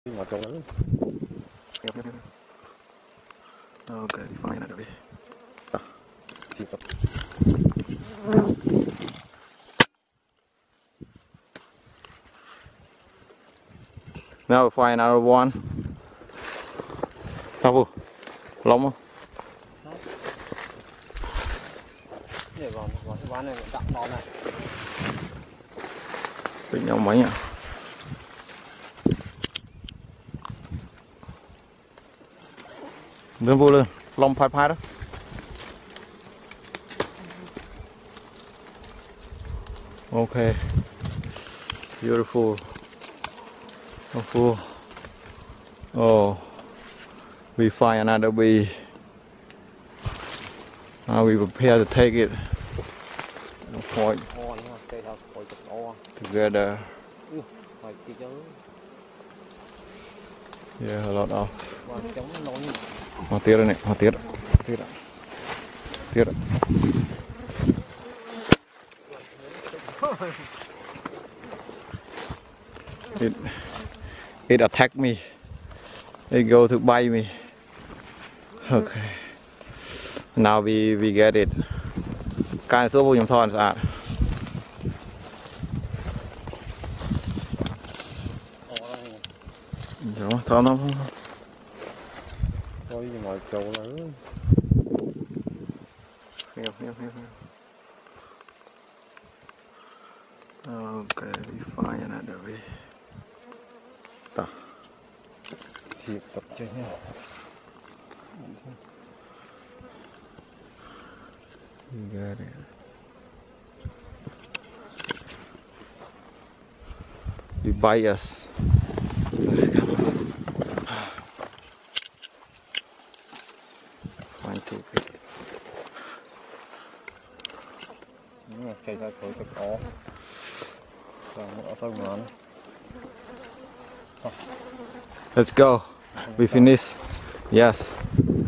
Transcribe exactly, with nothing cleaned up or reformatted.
Mà trộn lắm. Ok, fine là được. Chỉ tập. Now we find another one. Sao vô? Lông không? Để vào vào cái ván này đặng nó này. Tính nhau mấy à? Lên vô lên, lông phai phai đó. Okay, beautiful, beautiful. Oh, we find another bee. Now we prepare to take it. Point together. Yeah, a lot of. Hoa tiết đây này, hoa tiết, tiết ạ, tiết ạ. It, it attacked me. It go to bite me. Okay. Now we we get it. Cái số vô nhầm thon sạch. Đó, thon không? Coi gì mà trộn lắm. Hiểu, hiểu, hiểu. Okay, we find another way. Ta. Chỉ tập chơi nha. You got it. You bite us. One, two, three. Đúng rồi, chạy ra khỏi cái có. Rồi, ở sau ngọn. Let's go. We finish. Yes.